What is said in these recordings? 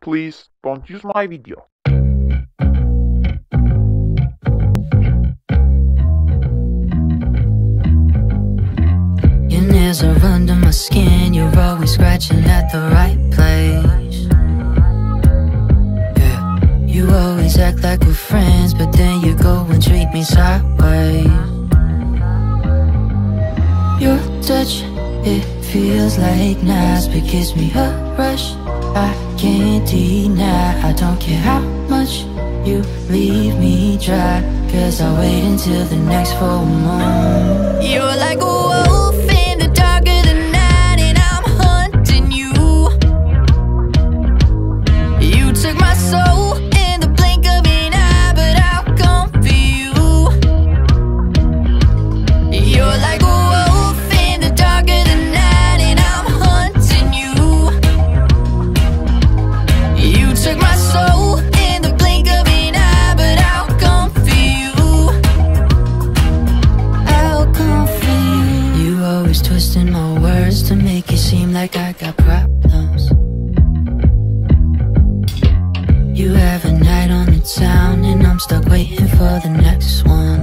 Please don't use my video. Your nails are under my skin, you're always scratching at the right place. Yeah, you always act like we're friends, but then you go and treat me sideways. Your touch, it feels like nice, but gives me a rush I can't deny. I don't care how much you leave me dry, 'cause I'll wait until the next full moon. You're like a wolf in the dark of the night, and I'm hunting you. You took my soul in the blink of an eye, but I'll come for you. You're like a wolf in the dark of the night, and I'm hunting you. You took my soul in the blink of an eye, but I'll come for you. I'll come for you. You always twisting my words to make it seem like I got problems. You have a night on the town, and I'm stuck waiting for the next one.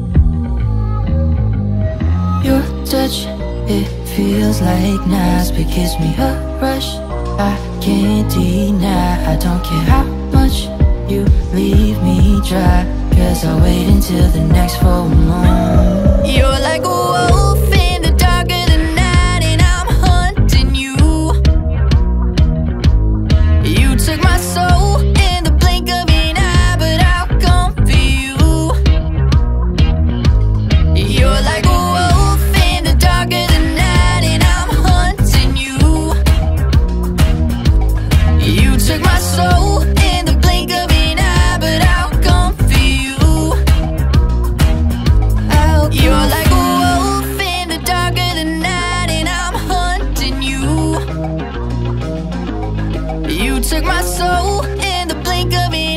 Your touch, it feels like nice, but gives me a rush I can't deny. I don't care how much you leave me dry, 'cause I'll wait until the next full moon. You're like a wolf in the dark of the night, and I'm hunting you. You took my soul in the blink of an eye, but I'll come for you. You're like a wolf in the dark of the night, and I'm hunting you. You took my soul in the blink of an eye, but I'll come for you. You're like a wolf in the dark of the night, and I'm hunting you. You took my soul in the blink of an